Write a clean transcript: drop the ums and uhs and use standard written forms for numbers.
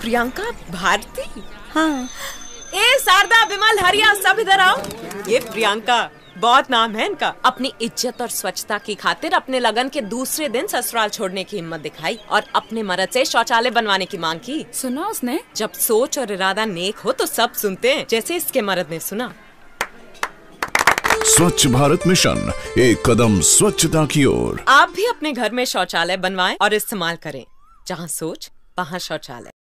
प्रियंका भारती? हाँ। ए शारदा, विमल, हरिया, सब इधर आओ। ये प्रियंका, बहुत नाम है इनका। अपनी इज्जत और स्वच्छता की खातिर अपने लगन के दूसरे दिन ससुराल छोड़ने की हिम्मत दिखाई और अपने मर्द से शौचालय बनवाने की मांग की। सुना उसने? जब सोच और इरादा नेक हो तो सब सुनते हैं, जैसे इसके मर्द ने सुना। स्वच्छ भारत मिशन, एक कदम स्वच्छता की ओर। आप भी अपने घर में शौचालय बनवाएं और इस्तेमाल करें। जहाँ सोच वहाँ शौचालय।